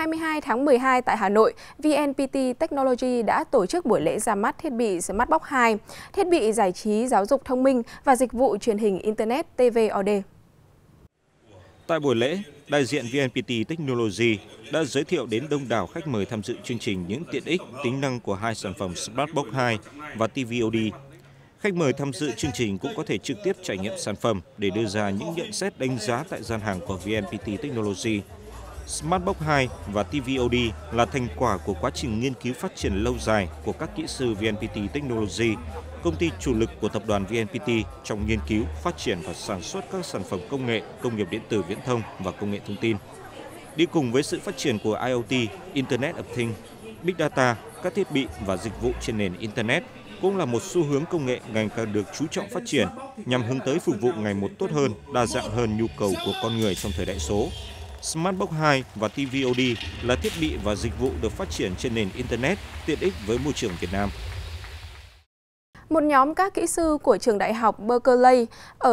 22 tháng 12 tại Hà Nội, VNPT Technology đã tổ chức buổi lễ ra mắt thiết bị Smartbox 2, thiết bị giải trí giáo dục thông minh và dịch vụ truyền hình Internet TVOD. Tại buổi lễ, đại diện VNPT Technology đã giới thiệu đến đông đảo khách mời tham dự chương trình những tiện ích, tính năng của hai sản phẩm Smartbox 2 và TVOD. Khách mời tham dự chương trình cũng có thể trực tiếp trải nghiệm sản phẩm để đưa ra những nhận xét đánh giá tại gian hàng của VNPT Technology. Smartbox 2 và TVOD là thành quả của quá trình nghiên cứu phát triển lâu dài của các kỹ sư VNPT Technology, công ty chủ lực của tập đoàn VNPT trong nghiên cứu, phát triển và sản xuất các sản phẩm công nghệ, công nghiệp điện tử viễn thông và công nghệ thông tin. Đi cùng với sự phát triển của IoT, Internet of Things, Big Data, các thiết bị và dịch vụ trên nền Internet cũng là một xu hướng công nghệ ngày càng được chú trọng phát triển nhằm hướng tới phục vụ ngày một tốt hơn, đa dạng hơn nhu cầu của con người trong thời đại số. Smartbox 2 và TVOD là thiết bị và dịch vụ được phát triển trên nền Internet, tiện ích với môi trường Việt Nam. Một nhóm các kỹ sư của trường đại học Berkeley ở